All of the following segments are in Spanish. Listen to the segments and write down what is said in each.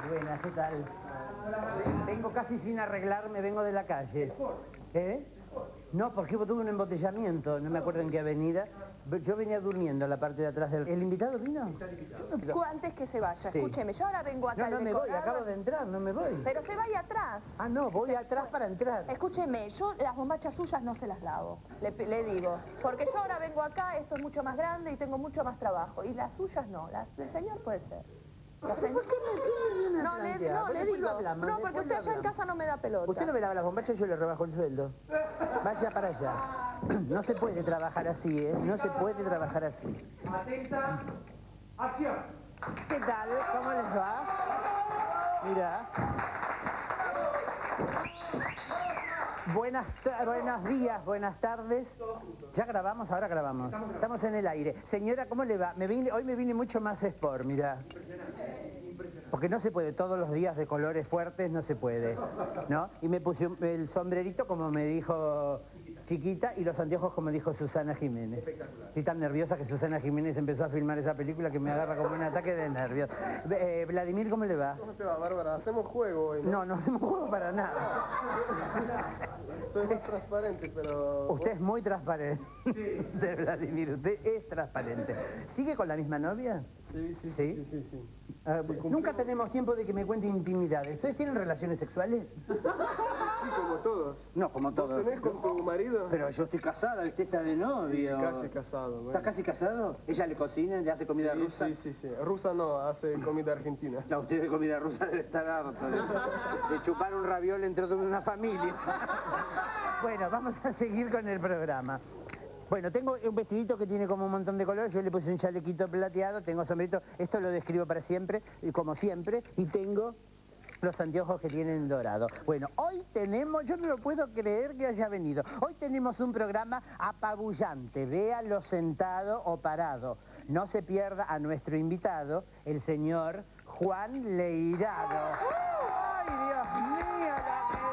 Buenas, ¿qué tal? Vengo casi sin arreglarme, vengo de la calle. ¿Eh? No, porque tuve un embotellamiento, no me acuerdo en qué avenida. Yo venía durmiendo en la parte de atrás del... ¿El invitado vino? Antes que se vaya, Sí. escúcheme, yo ahora vengo acá No, al me voy, decorado. acabo de entrar, no me voy. Pero se vaya atrás. Ah, no, voy atrás para entrar. Escúcheme, yo las bombachas suyas no se las lavo, le digo. Porque yo ahora vengo acá, esto es mucho más grande y tengo mucho más trabajo. Y las suyas no, las del señor puede ser. ¿Por qué me viene a No, plantear? le Después digo. lo hablamos, No, porque después usted lo allá en hablamos. casa no me da pelota. Usted no me lava las bombachas y yo le rebajo el sueldo. Vaya para allá. No se puede trabajar así, ¿eh? No se puede trabajar así. Atenta, acción. ¿Qué tal? ¿Cómo les va? Mira. Buenos días, buenas tardes. ¿Ya grabamos? Ahora grabamos. Estamos en el aire. Señora, ¿cómo le va? Hoy me vine mucho más sport, mira. Porque no se puede, todos los días de colores fuertes no se puede, ¿no? Y me puse el sombrerito como me dijo Chiquita y los anteojos como dijo Susana Jiménez. Espectacular. Estoy tan nerviosa que Susana Jiménez empezó a filmar esa película que me agarra como un ataque de nervios. Vladimir, ¿cómo le va? ¿Cómo te va, Bárbara? Hacemos juego hoy, ¿no? No, no hacemos juego para nada. Soy más transparente, pero... Usted es muy transparente, de Vladimir, usted es transparente. ¿Sigue con la misma novia? Sí. Nunca tenemos tiempo de que me cuente intimidades. ¿Ustedes tienen relaciones sexuales? Sí, como todos. No, como ¿Vos todos. tenés con tu marido? Pero yo estoy casada, usted está de novio. Casi casado, ¿no? ¿Está casi casado? ¿Ella le cocina, le hace comida rusa? Sí. Rusa no, hace comida argentina. No, usted de comida rusa debe estar harto de chupar un raviol entre toda una familia. Bueno, vamos a seguir con el programa. Bueno, tengo un vestidito que tiene como un montón de colores, yo le puse un chalequito plateado, tengo sombrerito, esto lo describo para siempre, como siempre, y tengo los anteojos que tienen dorado. Bueno, hoy tenemos, yo no lo puedo creer que haya venido, hoy tenemos un programa apabullante, véalo sentado o parado. No se pierda a nuestro invitado, el señor Juan Leirado. ¡Ay, Dios mío, la que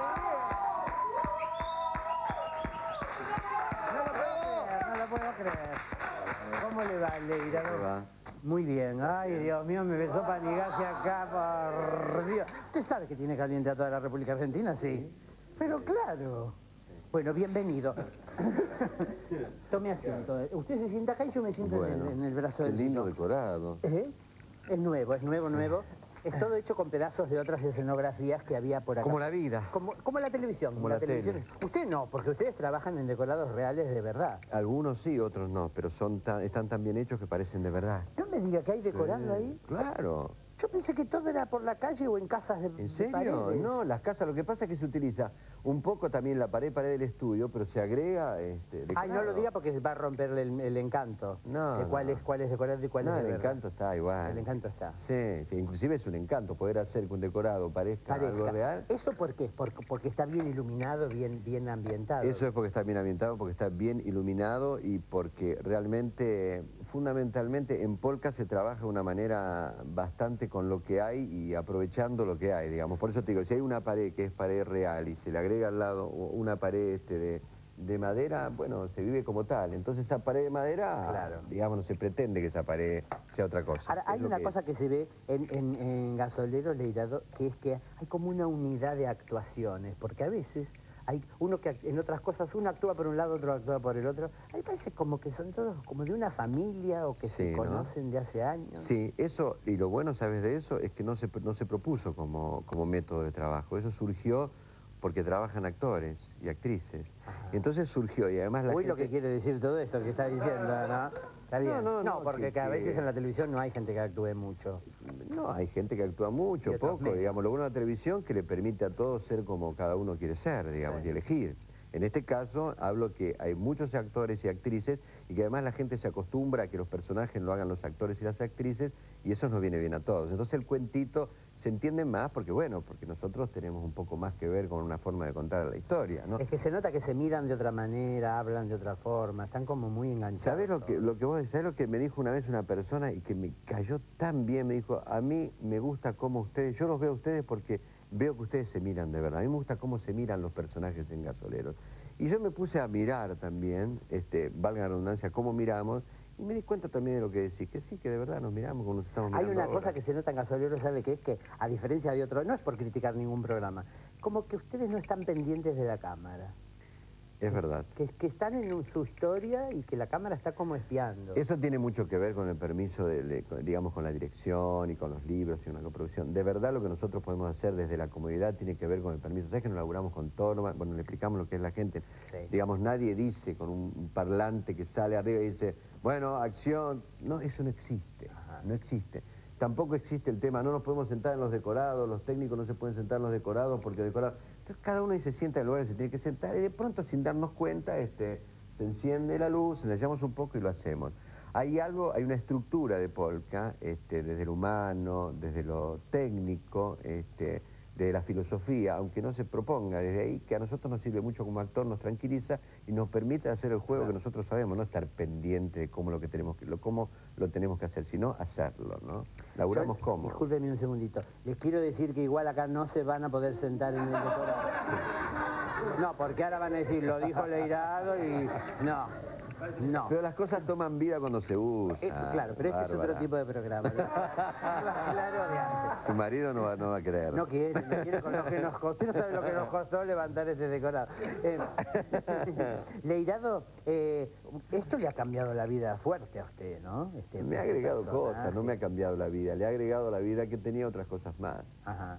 no lo puedo creer. ¿Cómo le va, Leirado? ¿Cómo va? Muy bien. Ay, Dios mío, me besó Panigasi acá, por Dios. ¿Usted sabe que tiene caliente a toda la República Argentina? Sí. Pero claro. Bueno, bienvenido. Tome asiento. Usted se sienta acá y yo me siento Bueno, en el brazo qué del lindo sillón. decorado. Es nuevo. Es todo hecho con pedazos de otras escenografías que había por acá. Como la vida. Como la televisión. Como la televisión. tele. Usted no, porque ustedes trabajan en decorados reales de verdad. Algunos sí, otros no, pero están tan bien hechos que parecen de verdad. No me diga que hay decorando ahí. Claro. Yo pensé que todo era por la calle o en casas de ¿En serio? paredes. No, las casas, lo que pasa es que se utiliza un poco también la pared del estudio, pero se agrega Ay, decorado. no lo diga porque va a romperle el encanto. No, De cuál es decorado y cuál No, es de el verdad. encanto está igual. El encanto está. Sí, inclusive es un encanto poder hacer que un decorado parezca algo real. ¿Eso por qué? Porque está bien iluminado, bien ambientado. Eso es porque está bien ambientado, porque está bien iluminado y porque realmente, fundamentalmente, en Polka se trabaja de una manera bastante con lo que hay y aprovechando lo que hay, digamos. Por eso te digo, si hay una pared que es pared real y se le agrega al lado una pared de madera, bueno, se vive como tal. Entonces esa pared de madera, Claro. digamos, no se pretende que esa pared sea otra cosa. Ahora, hay Es lo una que cosa es. que se ve en Gasolero Leirado, que es que hay como una unidad de actuaciones, porque a veces hay uno que en otras cosas uno actúa por un lado, otro actúa por el otro. Ahí parece como que son todos como de una familia o que Sí, se ¿no? conocen de hace años. Sí, eso, y lo bueno, ¿sabes de eso? Es que no se propuso como método de trabajo. Eso surgió porque trabajan actores y actrices. Y entonces surgió, y además la Uy, gente... lo que quiere decir todo esto que está diciendo, ¿no? Está bien. No, porque a veces en la televisión no hay gente que actúe mucho. No, hay gente que actúa mucho, Y otros poco, menos. digamos. Lo bueno de la televisión que le permite a todos ser como cada uno quiere ser, digamos, Sí. y elegir. En este caso, hablo que hay muchos actores y actrices y que además la gente se acostumbra a que los personajes lo hagan los actores y las actrices y eso nos viene bien a todos. Entonces el cuentito se entiende más porque, bueno, porque nosotros tenemos un poco más que ver con una forma de contar la historia, ¿no? Es que se nota que se miran de otra manera, hablan de otra forma, están como muy enganchados. ¿Sabés lo que vos decís? ¿Sabés lo que me dijo una vez una persona y que me cayó tan bien? Me dijo, a mí me gusta cómo ustedes, yo los veo a ustedes porque veo que ustedes se miran de verdad. A mí me gusta cómo se miran los personajes en Gasoleros. Y yo me puse a mirar también, valga la redundancia, cómo miramos, Y me di cuenta también de lo que decís, que sí, que de verdad nos miramos como nos estamos mirando Hay una ahora. cosa que se nota en Gasolero, ¿sabe qué? Es que, a diferencia de otros, no es por criticar ningún programa, como que ustedes no están pendientes de la cámara. Es verdad. Que están en su historia y que la cámara está como espiando. Eso tiene mucho que ver con el permiso, digamos, con la dirección y con los libros y una coproducción. De verdad lo que nosotros podemos hacer desde la comodidad tiene que ver con el permiso. ¿Sabes que nos laburamos con todo? Bueno, le explicamos lo que es la gente. Sí. Digamos, nadie dice con un parlante que sale arriba y dice, bueno, acción. No, eso no existe. Ajá. No existe. Tampoco existe el tema, no nos podemos sentar en los decorados, los técnicos no se pueden sentar en los decorados porque decorados... Entonces cada uno se sienta en el lugar que se tiene que sentar y de pronto sin darnos cuenta se enciende la luz, ensayamos un poco y lo hacemos. Hay hay una estructura de polka, desde lo humano, desde lo técnico, de la filosofía, aunque no se proponga desde ahí, que a nosotros nos sirve mucho como actor, nos tranquiliza y nos permite hacer el juego que nosotros sabemos, no estar pendiente de cómo lo tenemos que hacer, sino hacerlo, ¿no? Laburamos cómodo. Discúlpenme un segundito. Les quiero decir que igual acá no se van a poder sentar en el decorado. No, porque ahora van a decir, lo dijo Leirado y... No. Pero las cosas toman vida cuando se usan. Claro, pero este es otro Bárbara. tipo de programa. Claro de antes. Tu marido no va a querer. No quiere con lo que nos costó. Usted no sabe lo que nos costó levantar este decorado. Leirado, esto le ha cambiado la vida fuerte a usted, ¿no? Me ha agregado personaje. cosas, no me ha cambiado la vida. Le ha agregado la vida que tenía otras cosas más. Ajá.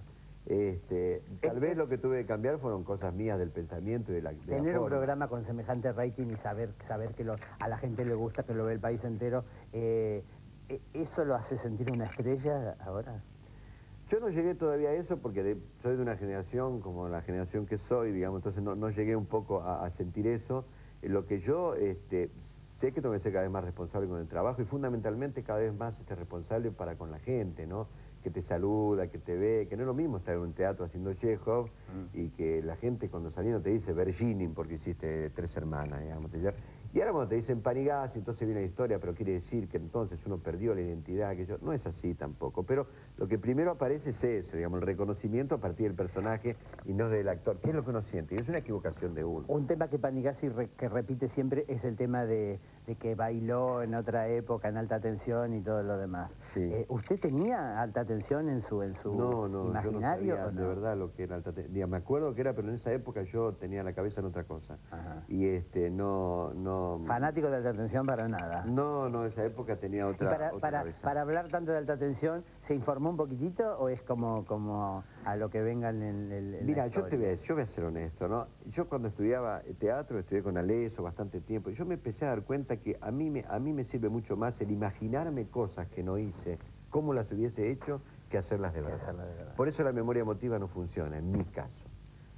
Tal vez lo que tuve que cambiar fueron cosas mías del pensamiento y de la Tener un forma. programa con semejante rating y saber que a la gente le gusta, que lo ve el país entero, ¿eso lo hace sentir una estrella ahora? Yo no llegué todavía a eso porque soy de una generación como la generación que soy, digamos, entonces no llegué un poco a sentir eso. Lo que yo sé que tengo que ser cada vez más responsable con el trabajo y fundamentalmente cada vez más responsable para con la gente, ¿no? Que te saluda, que te ve, que no es lo mismo estar en un teatro haciendo Chekhov y que la gente cuando saliendo te dice Verginin porque hiciste 3 hermanas, digamos. Y ahora cuando te dicen Panigasi, entonces viene la historia, pero quiere decir que entonces uno perdió la identidad, que no es así tampoco. Pero lo que primero aparece es eso, digamos, el reconocimiento a partir del personaje y no del actor. ¿Qué es lo que uno siente? Y es una equivocación de uno. Un tema que Panigasi que repite siempre es el tema de que bailó en otra época, en alta tensión y todo lo demás. Sí. ¿Usted tenía alta tensión en su No, imaginario? yo no sabía ¿o no? de verdad lo que era alta tensión. Me acuerdo que era, pero en esa época yo tenía la cabeza en otra cosa. Ajá. Y no... Fanático de alta tensión para nada. No, esa época tenía Y otra cabeza. para hablar tanto de alta tensión, ¿se informó un poquitito o es como a lo que venga en Mira, la yo historia? voy a ser honesto, ¿no? Yo cuando estudiaba teatro, estudié con Aleso bastante tiempo, y yo me empecé a dar cuenta que a mí me sirve mucho más el imaginarme cosas que no hice, cómo las hubiese hecho, que hacerlas de verdad. Por eso la memoria emotiva no funciona, en mi caso.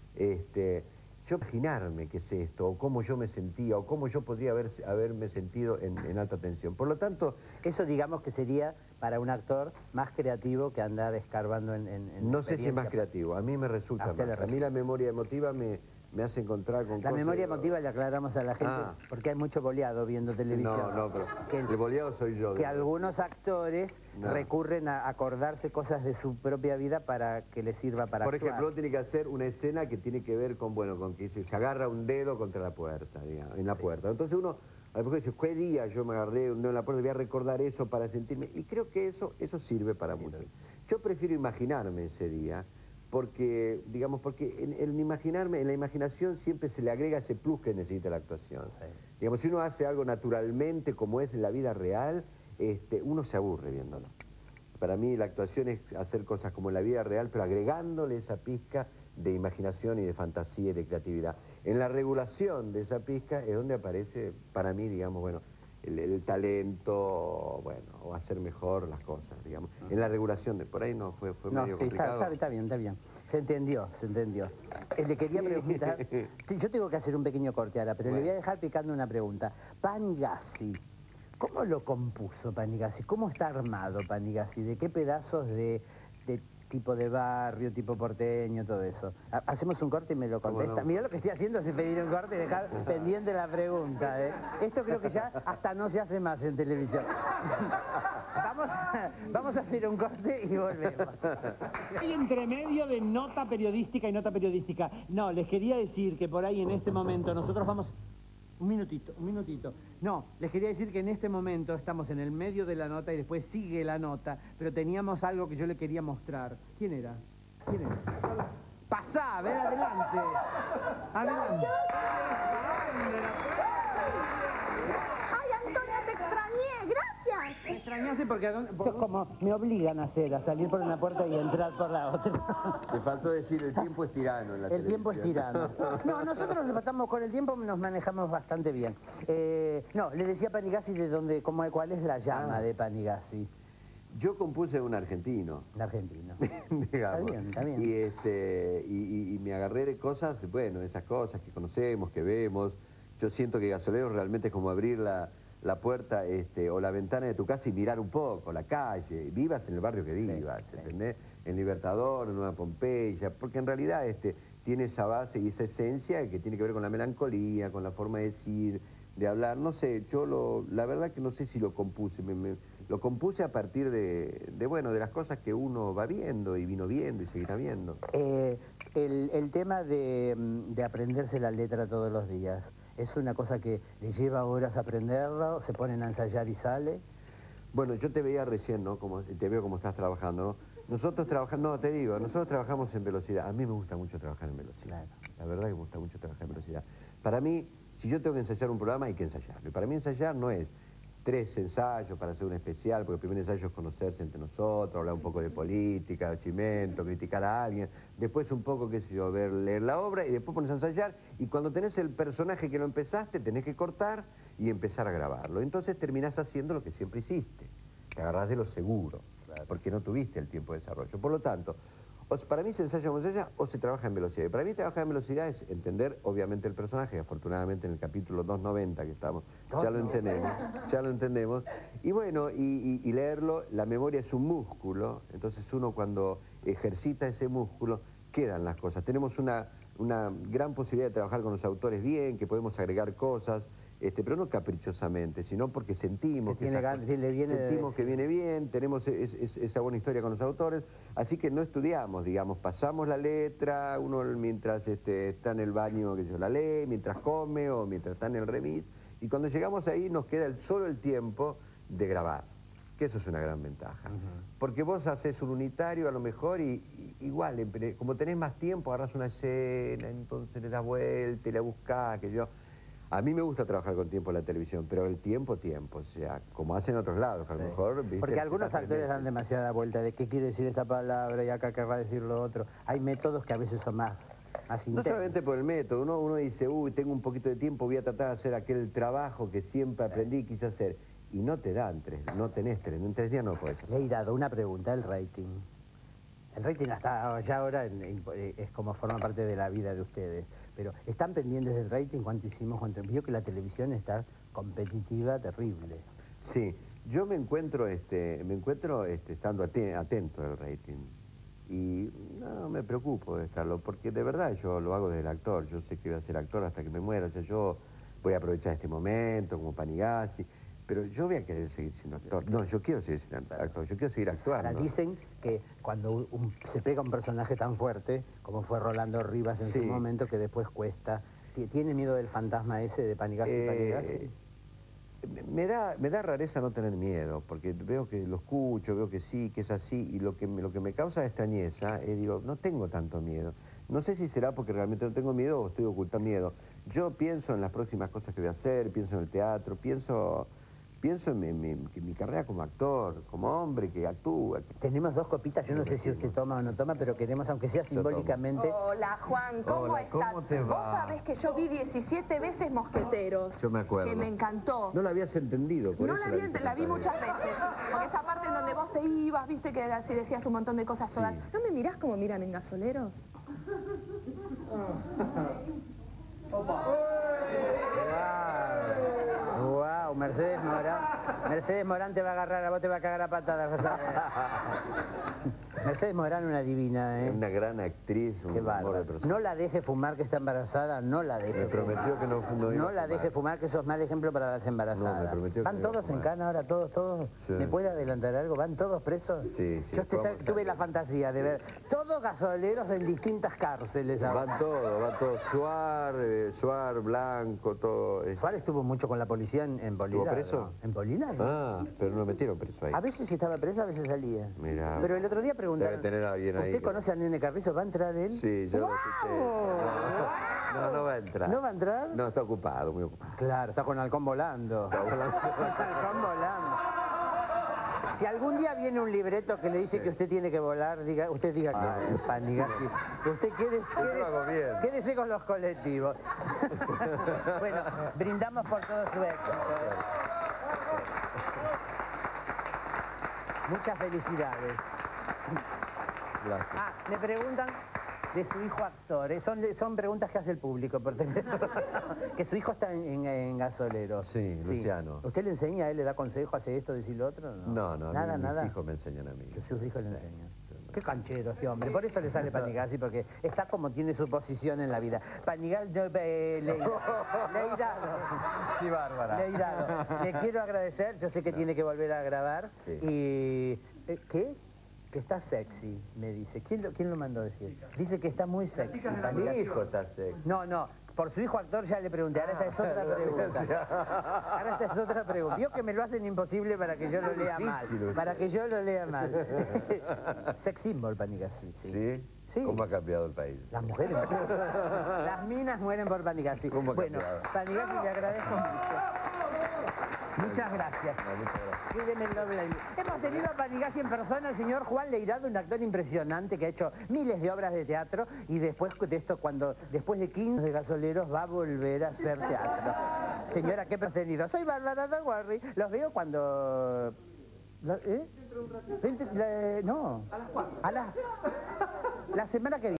Yo imaginarme qué es esto, o cómo yo me sentía, o cómo yo podría haberme sentido en alta tensión. Por lo tanto... Eso digamos que sería para un actor más creativo que andar escarbando en No sé si es más experiencia. creativo, a mí me resulta A usted le más. A mí resulta. la memoria emotiva me hace encontrar con La cosas... memoria emotiva le aclaramos a la gente, porque hay mucho boleado viendo televisión. No, pero que, el boleado soy yo. que algunos actores No. recurren a acordarse cosas de su propia vida para que les sirva para Por actuar. ejemplo, tiene que hacer una escena que tiene que ver con, con que se agarra un dedo contra la puerta, digamos, en la puerta. Entonces uno, a lo mejor dice, ¿qué día yo me agarré un dedo en la puerta? Voy a recordar eso para sentirme... Y creo que eso sirve para mucho. Yo prefiero imaginarme ese día, porque en imaginarme, en la imaginación siempre se le agrega ese plus que necesita la actuación. Sí. Digamos, si uno hace algo naturalmente como es en la vida real, uno se aburre viéndolo. Para mí la actuación es hacer cosas como en la vida real, pero agregándole esa pizca de imaginación y de fantasía y de creatividad. En la regulación de esa pizca es donde aparece, para mí, digamos, bueno, el talento, bueno, o hacer mejor las cosas, digamos. En la regulación, por ahí no fue medio complicado. Está bien. Se entendió. Le quería preguntar, yo tengo que hacer un pequeño corte ahora, pero le voy a dejar picando una pregunta. Panigasi, ¿cómo lo compuso Panigasi? ¿Cómo está armado Panigasi? ¿De qué pedazos de tipo de barrio, tipo porteño, todo eso? Hacemos un corte y me lo contesta. no? Mirá lo que estoy haciendo es pedir un corte y dejar pendiente la pregunta. Esto creo que ya hasta no se hace más en televisión. Vamos a hacer un corte y volvemos. Hay entre medio de nota periodística y nota periodística. No, les quería decir que por ahí en este momento nosotros vamos... Un minutito. No, les quería decir que en este momento estamos en el medio de la nota y después sigue la nota, pero teníamos algo que yo le quería mostrar. ¿Quién era? Pasá, ven adelante. Adelante. ¡Ay, Antonia, te extrañé! ¡Gracias! Me extrañaste porque como me obligan a hacer, a salir por una puerta y entrar por la otra. Te faltó decir, el tiempo es tirano en la El tiempo es televisión. tirano. No, nosotros nos estamos con el tiempo, nos manejamos bastante bien. No, le decía a Panigasi de dónde, cuál es la llama de Panigasi. Yo compuse un argentino. El argentino. Digamos. Está bien. Y me agarré de cosas, bueno, esas cosas que conocemos, que vemos. Yo siento que Gasolero realmente es como abrir la puerta o la ventana de tu casa y mirar un poco la calle. Vivas en el barrio que vivas, ¿entendés? En Libertador, en Nueva Pompeya, porque en realidad tiene esa base y esa esencia que tiene que ver con la melancolía, con la forma de decir, de hablar. No sé, la verdad que no sé si lo compuse. Lo compuse a partir de las cosas que uno va viendo y vino viendo y seguirá viendo. El tema de aprenderse la letra todos los días, ¿es una cosa que le lleva horas aprenderla, se ponen a ensayar y sale? Bueno, yo te veía recién, ¿no? Te veo cómo estás trabajando, ¿no? Nosotros trabajamos en velocidad. A mí me gusta mucho trabajar en velocidad. Claro. La verdad que me gusta mucho trabajar en velocidad. Para mí, si yo tengo que ensayar un programa, hay que ensayarlo. Y para mí ensayar no es 3 ensayos para hacer un especial, porque el primer ensayo es conocerse entre nosotros, hablar un poco de política, de chimento, criticar a alguien, después un poco, qué sé yo, leer la obra y después pones a ensayar y cuando tenés el personaje que lo empezaste, tenés que cortar y empezar a grabarlo. Entonces terminás haciendo lo que siempre hiciste, te agarrás de lo seguro, porque no tuviste el tiempo de desarrollo. Por lo tanto, para mí se ensaya como se ensaya o se trabaja en velocidad. Y para mí trabajar en velocidad es entender, obviamente, el personaje. Afortunadamente en el capítulo 290 que estamos, ya lo entendemos. Y bueno, y leerlo, la memoria es un músculo, entonces uno cuando ejercita ese músculo, quedan las cosas. Tenemos una gran posibilidad de trabajar con los autores bien, que podemos agregar cosas, pero no caprichosamente, sino porque sentimos que viene bien, tenemos esa buena historia con los autores, así que no estudiamos, digamos, pasamos la letra, uno mientras está en el baño, que yo la lee, mientras come o mientras está en el remis, y cuando llegamos ahí nos queda solo el tiempo de grabar, que eso es una gran ventaja, porque vos haces un unitario a lo mejor y igual, como tenés más tiempo, agarrás una escena, entonces le das vuelta y la buscás, que yo... A mí me gusta trabajar con tiempo en la televisión, pero el tiempo, o sea, como hacen en otros lados, a lo mejor... ¿viste? Porque algunos actores dan demasiada vuelta de qué quiere decir esta palabra y acá querrá decir lo otro. Hay métodos que a veces son más intensos. No solamente por el método, uno dice, uy, tengo un poquito de tiempo, voy a tratar de hacer aquel trabajo que siempre aprendí y quise hacer. Y no te dan no tenés 3, en 3 días no lo podés hacer. Leirado, una pregunta, el rating. El rating hasta ya ahora es como forma parte de la vida de ustedes. Pero ¿están pendientes del rating? ¿Cuánto hicimos? Vio que la televisión está competitiva, terrible. Sí, yo me encuentro estando atento al rating. Y no me preocupo de estarlo, porque de verdad yo lo hago desde el actor. Yo sé que voy a ser actor hasta que me muera. O sea, yo voy a aprovechar este momento como Panigasi. Pero yo voy a querer seguir siendo actor. No, yo quiero seguir siendo actor, yo quiero seguir actuando. Ahora dicen que cuando se pega un personaje tan fuerte, como fue Rolando Rivas en su momento, que después cuesta. ¿Tiene miedo del fantasma ese de Panigasi? Me da rareza no tener miedo, porque veo que lo escucho, veo que sí, que es así, y lo que me causa extrañeza es, digo, no tengo tanto miedo. No sé si será porque realmente no tengo miedo o estoy ocultando miedo. Yo pienso en las próximas cosas que voy a hacer, pienso en el teatro, pienso en mi carrera como actor, como hombre que actúa. Tenemos 2 copitas, yo no sé si usted toma o no toma, pero queremos, aunque sea simbólicamente... Hola, Juan, ¿cómo estás? ¿Cómo te va? Vos sabés que yo vi 17 veces Mosqueteros. Yo me acuerdo. Que me encantó. No la habías entendido, por No eso la vi muchas veces, sí. Porque esa parte en donde vos te ibas, viste que así decías un montón de cosas todas. ¿No me mirás como miran en Gasoleros? Wow, Mercedes Morán te va a agarrar, a vos te va a cagar a patadas. Mercedes Morán, una divina, ¿eh? Una gran actriz, Qué un amor de bárbaro. persona. No la deje fumar, que está embarazada, no la deje Me prometió fumar. que no iba No a la deje fumar, que eso es mal ejemplo para las embarazadas. No, me prometió que ¿Van no iba a todos en fumar. cana ahora, todos? Sí. ¿Me puede adelantar algo? ¿Van todos presos? Sí, sí, Yo vamos tuve a- la fantasía de ver todos gasoleros en distintas cárceles ahora. Van todos. Suar, Blanco, todo. Suárez estuvo mucho con la policía en Bolívar. ¿Estuvo preso? ¿No? ¿En Bolívar? Ah, pero no lo metieron preso ahí. A veces estaba preso, a veces salía. Mirá. Pero el otro día preguntaron... Debe tener a alguien ahí ¿Usted que- conoce a Nene Carrizo? ¿Va a entrar él? Sí, yo lo ¡Guau! escuché. No va a entrar. ¿No va a entrar? No, está ocupado, muy ocupado. Claro, está con halcón volando. Halcón volando. Si algún día viene un libreto que le dice que usted tiene que volar, usted diga que Panigasi. Usted lo hago bien. quédese con los colectivos. Bueno, brindamos por todo su éxito. Muchas felicidades. Gracias. Ah, me preguntan de su hijo actor. Son preguntas que hace el público por teléfono. Que su hijo está en Gasolero. Sí, Luciano. ¿Usted le enseña a él, le da consejo, hace esto, decir lo otro? No, nada, mis hijos me enseñan a mí. Que sus hijos le enseñan. Qué canchero este hombre, por eso le sale Panigasi, porque está como tiene su posición en la vida. Leirado. Sí, Bárbara. Leirado. Le quiero agradecer, yo sé que tiene que volver a grabar. Sí. Y... ¿Qué? Que está sexy, me dice. ¿Quién lo mandó a decir? Dice que está muy sexy. Mi Panigasi. hijo está sexy. No, por su hijo actor ya le pregunté, ahora esta es otra pregunta. Ahora esta es otra pregunta. Vio que me lo hacen imposible para que yo lo lea mal. Difícil usted. Para que yo lo lea mal. Sex symbol, Panigasi. ¿Sí? Sí. ¿Cómo ha cambiado el país? Las mujeres. Las minas mueren por Panigasi. ¿Cómo ha Bueno, cambiado? Panigasi, le agradezco mucho. Muchas gracias. No, muchas gracias. Cuídeme el doble ahí. Hemos tenido a Panigasi en persona, el señor Juan Leirado, un actor impresionante que ha hecho miles de obras de teatro y después de esto, después de 15 de Gasoleros, va a volver a hacer teatro. Señora, ¿qué hemos tenido? Soy Bárbara Daguarri. Los veo cuando... ¿Eh? No. A las 4. La semana que viene.